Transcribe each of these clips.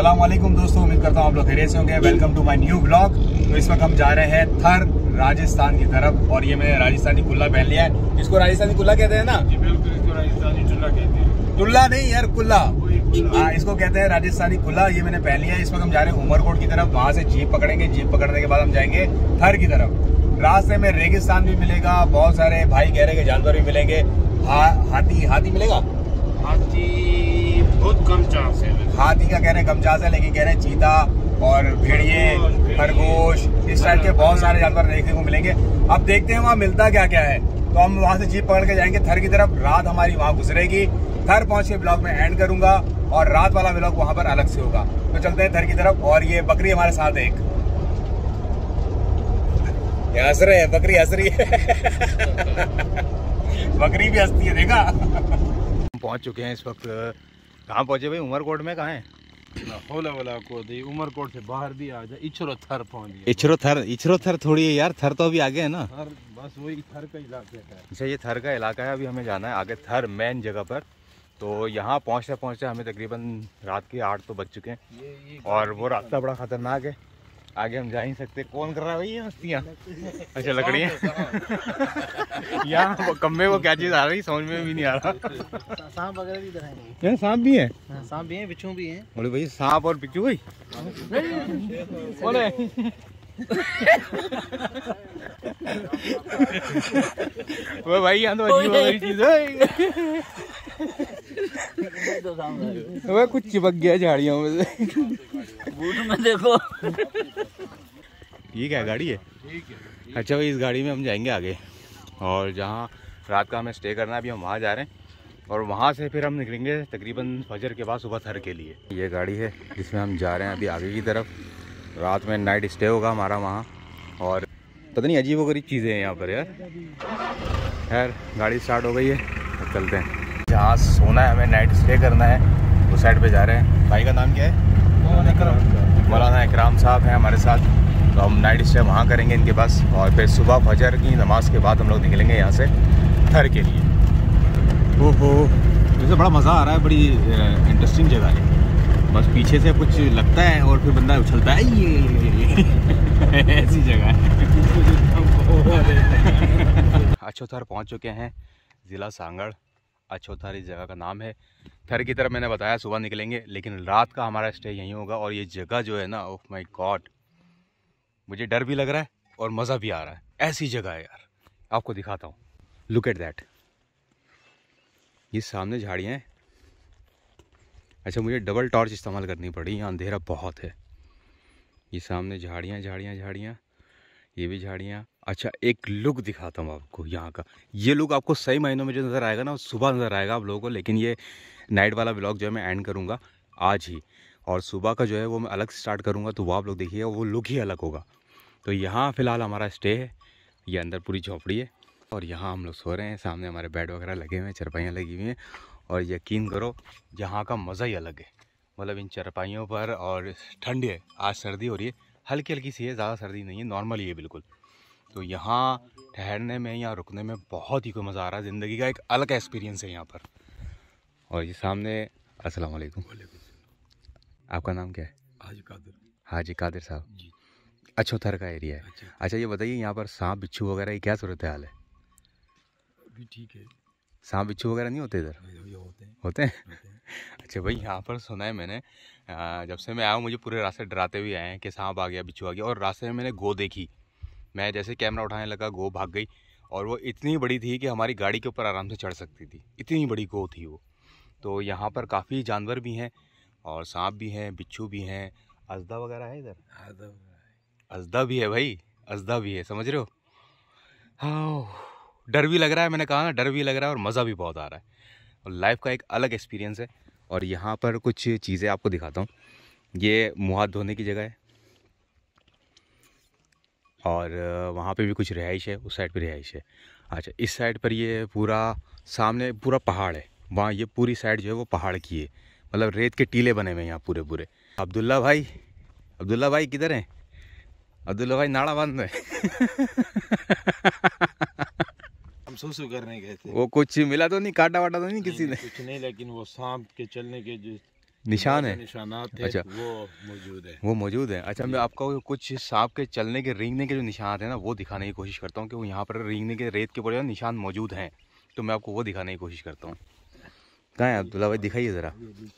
अस्सलामुअलैकुम दोस्तों, उम्मीद करता हूँ आप लोग खैरियत से होंगे। Welcome to my new blog. तो इस वक्त हम जा रहे हैं थर राजस्थान की तरफ और ये मैंने राजस्थानी कुल्ला पहन लिया है। इसको राजस्थानी कुल्ला कहते हैं ना जी? बिल्कुल, इसको राजस्थानी चुल्ला कहते हैं। चुल्ला नहीं यार, कुल्ला। हाँ, इसको कहते हैं राजस्थानी कुल्ला। ये मैंने पहन लिया है। इस वक्त हम जा रहे हैं उमरकोट की तरफ। वहाँ से जीप पकड़ेंगे। जीप पकड़ने के बाद हम जाएंगे थर की तरफ। रास्ते में रेगिस्तान भी मिलेगा, बहुत सारे भाई कह रहे हैं जानवर भी मिलेंगे। हाथी मिलेगा? हाथी बहुत कम चांस है। हाथी का कह रहे हैं कम चांस है, लेकिन कह रहे हैं चीता और भेड़िए, खरगोश, इस टाइप के बहुत सारे जानवर देखने को मिलेंगे। अब देखते हैं वहाँ मिलता क्या क्या है। तो हम वहाँ से जीप पकड़ के जाएंगे थर की तरफ। रात हमारी वहाँ गुजरेगी। थर पहुँच के ब्लॉग में एंड करूंगा और रात वाला ब्लॉग वहाँ पर अलग से होगा। तो चलते हैं थर की तरफ। और ये बकरी हमारे साथ है, एक हंस रहे हैं, बकरी हंस रही है। बकरी भी हंसती है, देखा। हम पहुँच चुके हैं इस वक्त। कहाँ पहुँचे भाई? उमरकोट में कहाँ है? होला को दी उमरकोट से बाहर भी आ जाए। इचरो थर पहुंच गए। इचरो थर थोड़ी है यार, थर तो अभी आगे है ना। थर बस वही थर का इलाका है। अच्छा, ये थर का इलाका है। अभी हमें जाना है आगे थर मेन जगह पर। तो यहाँ पहुँचते पहुँचते हमें तकरीबन रात के 8 तो बज चुके हैं और वो रास्ता बड़ा खतरनाक है। आगे हम जा ही सकते। कौन कर रहा है भाई ये मस्तियाँ? अच्छा, लकड़ियाँ। यहाँ कम्मे को क्या चीज़ आ रही समझ में भी नहीं आ रहा। सांप वगैरह भी इधर हैं। यहाँ सांप भी है? सांप भी हैं, बिच्छू भी हैं। बोले भाई सांप और बिच्छू भाई बोले। वो भाई यहाँ तो अजीब अजीब चीज है। वो कुछ चिपक गया झाड़ियों में से। बूट में देखो। ये क्या गाड़ी है? अच्छा भाई, इस गाड़ी में हम जाएंगे आगे और जहाँ रात का हमें स्टे करना है अभी हम वहाँ जा रहे हैं। और वहाँ से फिर हम निकलेंगे तकरीबन फजर के बाद सुबह थर के लिए। ये गाड़ी है जिसमें हम जा रहे हैं अभी आगे की तरफ। रात में नाइट स्टे होगा हमारा वहाँ। और पता नहीं अजीबोगरीब चीज़ें हैं यहाँ पर यार। खैर, गाड़ी स्टार्ट हो गई है, अब चलते हैं। जहाँ सोना है, हमें नाइट स्टे करना है, उस साइड पे जा रहे हैं। भाई का नाम क्या है? मौलाना इकराम साहब हैं हमारे साथ। तो हम नाइट स्टे वहाँ करेंगे इनके पास और फिर सुबह फजर की नमाज के बाद हम लोग निकलेंगे यहाँ से थर के लिए। ओहो, वैसे बड़ा मज़ा आ रहा है। बड़ी इंटरेस्टिंग जगह है। बस पीछे से कुछ लगता है और फिर बंदा उछलता है। ये ऐसी जगह है। अछोथर पहुँच चुके हैं, ज़िला सांगड़। अछोथर इस जगह का नाम है। थर की तरफ मैंने बताया सुबह निकलेंगे, लेकिन रात का हमारा स्टे यहीं होगा। और ये जगह जो है ना, ओह माय गॉड, मुझे डर भी लग रहा है और मज़ा भी आ रहा है। ऐसी जगह है यार, आपको दिखाता हूँ। Look at that. ये सामने झाड़ियाँ हैं। अच्छा, मुझे डबल टॉर्च इस्तेमाल करनी पड़ी, यहाँ अंधेरा बहुत है। ये सामने झाड़ियाँ, ये भी झाड़ियाँ। अच्छा, एक लुक दिखाता हूँ आपको यहाँ का। ये लुक आपको सही मायनों में जो नज़र आएगा ना, सुबह नज़र आएगा आप लोगों को। लेकिन ये नाइट वाला ब्लॉग जो है मैं एंड करूँगा आज ही, और सुबह का जो है वो मैं अलग से स्टार्ट करूँगा। तो वो आप लोग देखिएगा, वो लुक ही अलग होगा। तो यहाँ फ़िलहाल हमारा स्टे है। ये अंदर पूरी झोपड़ी है और यहाँ हम लोग सो रहे हैं। सामने हमारे बेड वगैरह लगे हुए हैं, चरपाइयाँ लगी हुई हैं। और यकीन करो, यहाँ का मज़ा ही अलग है। मतलब इन चरपाइयों पर। और ठंड है, आज सर्दी हो रही है, हल्की हल्की सी है, ज़्यादा सर्दी नहीं है, नॉर्मल ही है बिल्कुल। तो यहाँ ठहरने में, यहाँ रुकने में बहुत ही कोई मज़ा आ रहा है। ज़िंदगी का एक अलग एक्सपीरियंस है यहाँ पर। और ये सामने, अस्सलाम वालेकुम। आपका नाम क्या है? हाजी कादिर साहब जी। अछोथर का एरिया है। अच्छा, ये बताइए यहाँ पर सांप बिच्छू वगैरह की क्या सूरत हाल है? अभी ठीक है। सांप बिच्छू वगैरह नहीं होते इधर? होते हैं। अच्छा भाई, यहाँ पर सुना है मैंने, जब से मैं आया हूँ मुझे पूरे रास्ते डराते हुए आए हैं कि सांप आ गया, बिच्छू आ गया। और रास्ते में मैंने गो देखी। मैं जैसे कैमरा उठाने लगा, गो भाग गई। और वो इतनी बड़ी थी कि हमारी गाड़ी के ऊपर आराम से चढ़ सकती थी, इतनी बड़ी गो थी वो। तो यहाँ पर काफ़ी जानवर भी हैं और सांप भी हैं, बिच्छू भी हैं। अजदा वगैरह है इधर? अजदा भी है भाई, अजदा भी है, समझ रहे हो? हाँ, डर भी लग रहा है। मैंने कहा ना, डर भी लग रहा है और मज़ा भी बहुत आ रहा है। और लाइफ का एक अलग एक्सपीरियंस है। और यहाँ पर कुछ चीज़ें आपको दिखाता हूँ। ये मुँह हाथ धोने की जगह है और वहाँ पे भी कुछ रिहाइश है, उस साइड पे रिहाइश है। अच्छा, इस साइड पर ये पूरा सामने पूरा पहाड़ है। वहाँ ये पूरी साइड जो है वो पहाड़ की है। मतलब रेत के टीले बने हुए हैं यहाँ पूरे। अब्दुल्ला भाई किधर हैं? अब्दुल्ला भाई नाड़ा बांध में। हम सुसु करने गए थे। वो कुछ मिला तो नहीं, काटा वाटा तो नहीं किसी ने? कुछ नहीं, लेकिन वो सांप के चलने के जो निशान है, निशानात थे, अच्छा वो मौजूद है। वो मौजूद है। अच्छा मैं आपको कुछ सांप के चलने के रेंगने के जो निशान है ना वो दिखाने की कोशिश करता हूँ कि वो यहाँ पर रेंगने के रेत के ऊपर निशान मौजूद हैं, तो मैं आपको वो दिखाने की कोशिश करता हूँ। कहाँ है अब्दुल्ला भाई, दिखाइए ज़रा।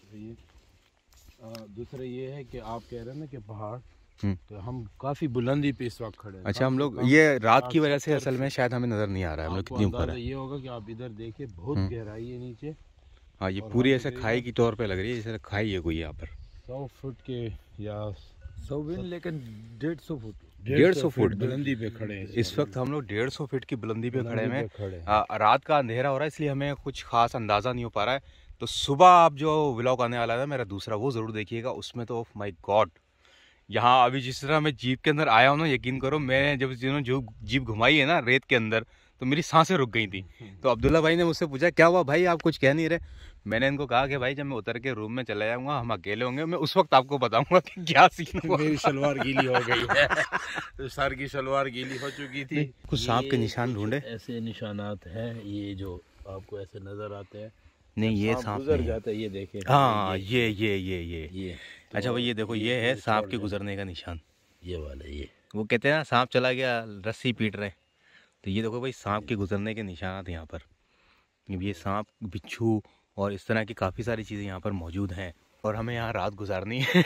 दूसरा ये है कि आप कह रहे हैं ना कि पहाड़, तो हम काफ़ी बुलंदी पे इस वक्त खड़े हैं। अच्छा हम लोग ये रात की वजह से असल में शायद हमें नज़र नहीं आ रहा है हम लोग कितनी ऊपर है। ये होगा कि आप इधर देखिए, बहुत गहराई है नीचे। हाँ ये पूरी ऐसे खाई की तौर पे लग रही है, जैसे खाई है कोई यहाँ पर। 100 फुट के या 100 भी नहीं, लेकिन 150 फुट 150 फुट बुलंदी पे खड़े हैं। इस वक्त हम लोग 150 फीट की बुलंदी पे खड़े हैं। खड़े रात का अंधेरा हो रहा है इसलिए हमें कुछ खास अंदाज़ा नहीं हो पा रहा है। तो सुबह आप जो व्लॉग आने वाला है मेरा दूसरा, वो ज़रूर देखिएगा। उसमें तो माय गॉड, यहाँ अभी जिस तरह मैं जीप के अंदर आया हूँ ना, यकीन करो मैं जब जो जीप घुमाई है ना रेत के अंदर, तो मेरी सांसें रुक गई थी। तो अब्दुल्ला भाई ने मुझसे पूछा क्या हुआ भाई, आप कुछ कह नहीं रहे। मैंने इनको कहा कि भाई जब मैं उतर के रूम में चला जाऊंगा, हम अकेले होंगे, मैं उस वक्त आपको बताऊंगा कि क्या सीन हुआ। मेरी शलवार गीली हो गई है। तो सर की शलवार गीली हो चुकी थी। कुछ सांप के निशान ढूंढे, ऐसे निशानात हैं ये जो आपको ऐसे नजर आते हैं। नहीं ये सांप गुजर जाता है, ये देखें। हाँ ये अच्छा भाई ये देखो, ये है सांप के गुजरने का निशान। ये वाला, ये वो कहते हैं ना सांप चला गया रस्सी पीट रहे, तो ये देखो भाई सांप के गुजरने के निशान यहाँ पर। ये सांप, बिच्छू और इस तरह की काफ़ी सारी चीज़ें यहाँ पर मौजूद हैं और हमें यहाँ रात गुजारनी है।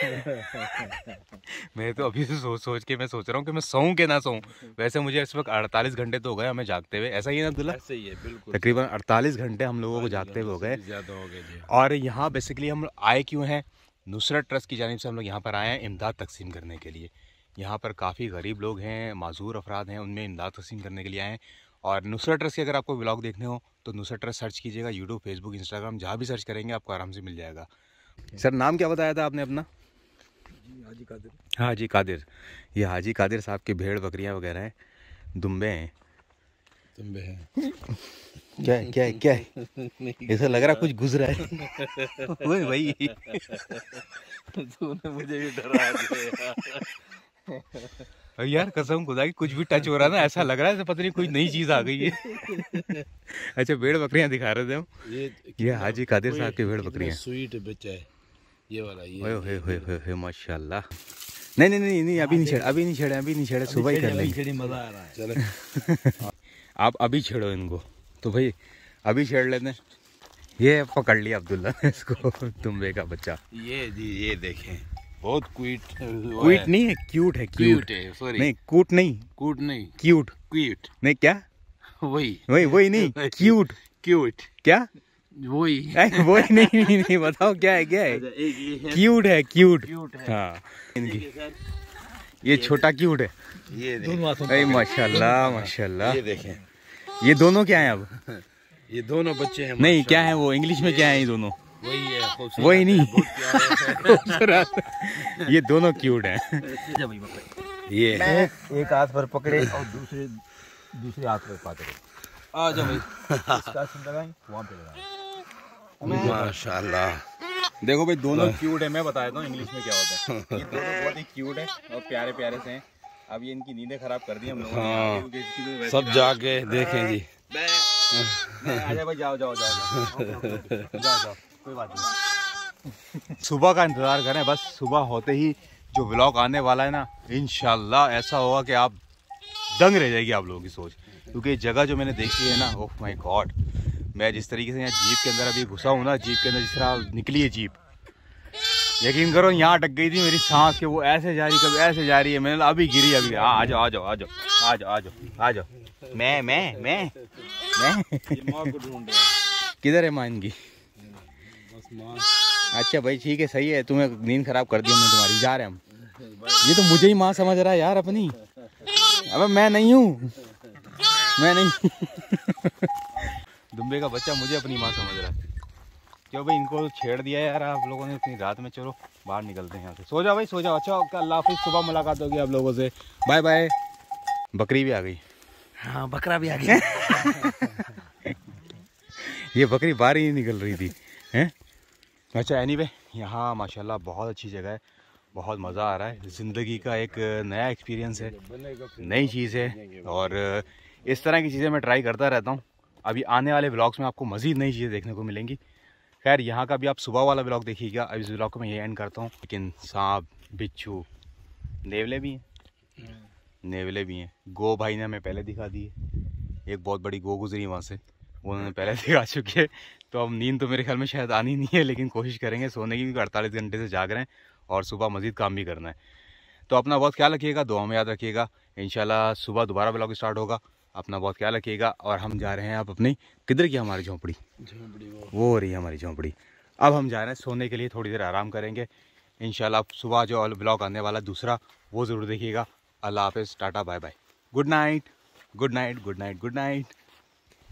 मैं तो अभी से सोच के मैं सोच रहा हूँ कि मैं सोऊं कि ना सोऊं। वैसे मुझे इस वक्त 48 घंटे तो हो गए हमें जागते हुए, ऐसा ही है ना अब्दुल्ला? ऐसे ही है बिल्कुल। तकरीबन 48 घंटे हम लोगों को जागते हुए हो गए। ज़्यादा हो गए जी। और यहाँ बेसिकली हम आए क्यों हैं, नुसरत ट्रस्ट की जानिब से हम लोग यहाँ पर आए हैं इमदाद तकसीम करने के लिए। यहाँ पर काफ़ी गरीब लोग हैं, माजूर अफराद हैं, उनमें इमदाद तकसीम करने के लिए आए हैं। और नुसरत ट्रस्ट के अगर आपको व्लॉग देखने हो तो नुसरत ट्रस्ट सर्च कीजिएगा, यूट्यूब, फेसबुक, इंस्टाग्राम, जहाँ भी सर्च करेंगे आपको आराम से मिल जाएगा। सर नाम क्या बताया था आपने अपना? हाजी कादिर। हाजी कादिर। ये हाजी कादिर साहब की भेड़ बकरियाँ वगैरह हैं, दुम्बे हैं। दुम्बे हैं। क्या ऐसा लग रहा कुछ गुजरा है। वही भाई तूने मुझे भी डरा दिया यार, कसम खुदा की कुछ भी टच हो रहा है ना, ऐसा लग रहा है पता नहीं कोई नई चीज आ गई है। अच्छा भेड़ बकरियां दिखा रहे थे हम, ये हाजी कादिर साहब की भेड़ बकरियां। स्वीट बच्चा है ये वाला। ये माशाल्लाह। नहीं अभी नहीं छेड़े सुबह ही कर लेंगे। मजा आ रहा है। चलो आप अभी छेड़ो इनको, तो भाई अभी छेड़ लेते हैं। ये पकड़ लिया अब्दुल्ला ने इसको, दुम्बे का बच्चा। ये जी ये देखें, बहुत क्यूट नहीं है, क्यूट है, क्यूट है। सॉरी नहीं कूट नहीं, क्यूट नहीं, क्या वही नहीं, क्यूट क्या वही नहीं बताओ क्या है क्यूट है। हाँ ये छोटा क्यूट है। ये माशाल्लाह। ये देखें, ये दोनों क्या है अब? ये दोनों बच्चे हैं। नहीं क्या है वो, इंग्लिश में क्या है ये दोनों? वही है, वही नहीं। ये दोनों क्यूट हैं। ये एक हाथ पर पकड़े और दूसरे हाथ पर पकड़े। आ जाओ भाई, इसका सिम लगाएं, वहाँ पे लगाएं। माशाल्लाह। देखो भाई दोनों क्यूट है, मैं बता देता हूँ इंग्लिश में क्या होता है। ये दोनों बहुत ही क्यूट है और प्यारे प्यारे से हैं। अब ये इनकी नींदें खराब कर दी हम लोगों ने। सब जाके देखें जी। आजा भाई, जाओ कोई बात नहीं। सुबह का इंतजार करें, बस सुबह होते ही जो व्लॉग आने वाला है ना, इंशाल्लाह ऐसा होगा कि आप दंग रह जाएगी आप लोगों की सोच। क्योंकि जगह जो मैंने देखी है ना, ओह माय गॉड, मैं जिस तरीके से यहाँ जीप के अंदर अभी घुसा हूँ ना, जीप के अंदर जिस तरह निकली है जीप, यकीन करो यहाँ अटक गई थी मेरी सांस के, वो ऐसे जा रही, कभी ऐसे जा रही है। मैंने अभी गिरी अभी। आ जाओ। मैं किधर है माँ इनकी? अच्छा भाई ठीक है, सही है, तुम्हें नींद खराब कर दी हमने तुम्हारी, जा रहे हम। ये तो मुझे ही माँ समझ रहा है यार अपनी। अबे मैं नहीं हूँ दुम्बे का बच्चा मुझे अपनी माँ समझ रहा है। क्यों भाई, इनको छेड़ दिया यार आप लोगों ने इतनी रात में। चलो बाहर निकलते हैं यहाँ से। सो जाओ भाई, सो जाओ। अच्छा अल्लाह हाफिज़, सुबह मुलाकात होगी आप लोगों से। Bye bye. बकरी भी आ गई। हाँ बकरा भी आ गया। ये बकरी बाहर ही नहीं निकल रही थी हैं। अच्छा एनीवे, यहाँ माशाल्लाह बहुत अच्छी जगह है, बहुत मज़ा आ रहा है। ज़िंदगी का एक नया एक्सपीरियंस है, नई चीज़ है, और इस तरह की चीज़ें मैं ट्राई करता रहता हूँ। अभी आने वाले व्लॉग्स में आपको मज़ीद नई चीज़ें देखने को मिलेंगी। खैर यहाँ का भी आप सुबह वाला ब्लॉग देखिएगा। अब इस ब्लॉग को मैं ये एंड करता हूँ। लेकिन सांप, बिच्छू, नेवले भी हैं, नेवले भी हैं। गो भाई ने हमें पहले दिखा दी है, एक बहुत बड़ी गो गुजरी वहाँ से, वो उन्होंने पहले दिखा चुकी है। तो अब नींद तो मेरे ख्याल में शायद आनी नहीं है, लेकिन कोशिश करेंगे सोने की, भी 48 घंटे से जाग रहे हैं और सुबह मज़ीद काम भी करना है। तो अपना बहुत ख्याल रखिएगा, दुआ में याद रखिएगा। इंशाल्लाह सुबह दोबारा ब्लॉग स्टार्ट होगा। अपना बहुत ख्याल रखिएगा। और हम जा रहे हैं आप अपनी, किधर की हमारी झोंपड़ी, वो हो रही है हमारी झोंपड़ी। अब हम जा रहे हैं सोने के लिए, थोड़ी देर आराम करेंगे। इंशाल्लाह सुबह जो ब्लॉग आने वाला दूसरा, वो ज़रूर देखिएगा। अल्लाह हाफ़िज़, tata, bye bye, good night, good night, good night, good night.